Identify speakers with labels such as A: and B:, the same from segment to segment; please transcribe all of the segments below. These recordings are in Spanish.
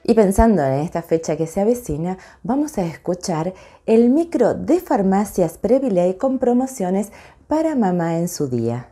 A: Y pensando en esta fecha que se avecina, vamos a escuchar el micro de Farmacias Previley con promociones para mamá en su día.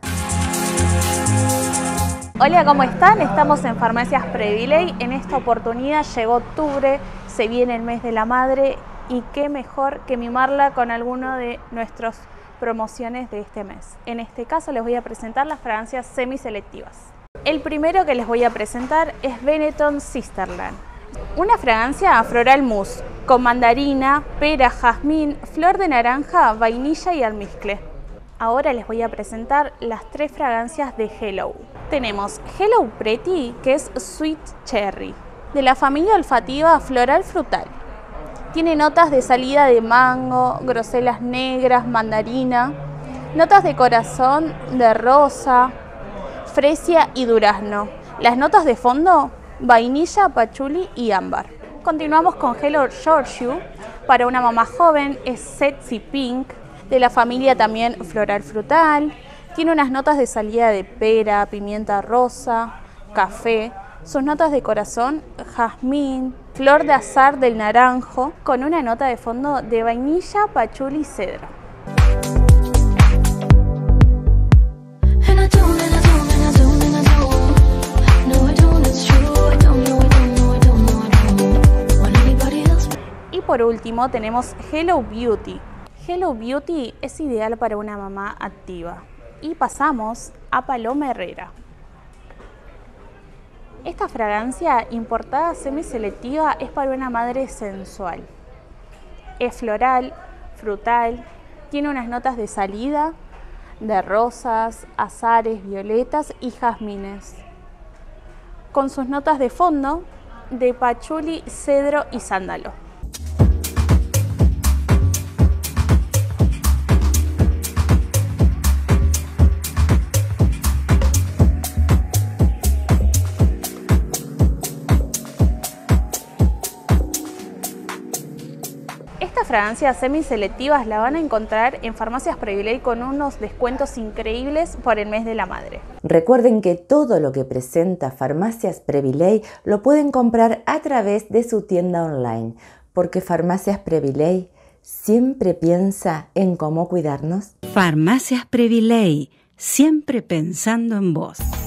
B: Hola, ¿cómo están? Estamos en Farmacias Previley. En esta oportunidad llegó octubre, se viene el mes de la madre y qué mejor que mimarla con alguno de nuestras promociones de este mes. En este caso les voy a presentar las fragancias semiselectivas. El primero que les voy a presentar es Benetton Sisterland. Una fragancia floral mousse con mandarina, pera, jazmín, flor de naranja, vainilla y almizcle. Ahora les voy a presentar las tres fragancias de Hello. Tenemos Hello Pretty, que es Sweet Cherry, de la familia olfativa floral frutal. Tiene notas de salida de mango, groselas negras, mandarina, notas de corazón de rosa, fresia y durazno. Las notas de fondo, vainilla, pachuli y ámbar. Continuamos con Hello Georgiou, para una mamá joven, es Sexy Pink, de la familia también floral frutal. Tiene unas notas de salida de pera, pimienta rosa, café. Sus notas de corazón, jazmín, flor de azahar del naranjo, con una nota de fondo de vainilla, pachuli y cedro. Y por último tenemos Hello Beauty. Hello Beauty es ideal para una mamá activa. Y pasamos a Paloma Herrera. Esta fragancia importada semiselectiva es para una madre sensual. Es floral, frutal, tiene unas notas de salida de rosas, azares, violetas y jazmines, con sus notas de fondo de pachuli, cedro y sándalo. Estas fragancias semiselectivas la van a encontrar en Farmacias Previley con unos descuentos increíbles por el mes de la madre.
A: Recuerden que todo lo que presenta Farmacias Previley lo pueden comprar a través de su tienda online, porque Farmacias Previley siempre piensa en cómo cuidarnos.
C: Farmacias Previley, siempre pensando en vos.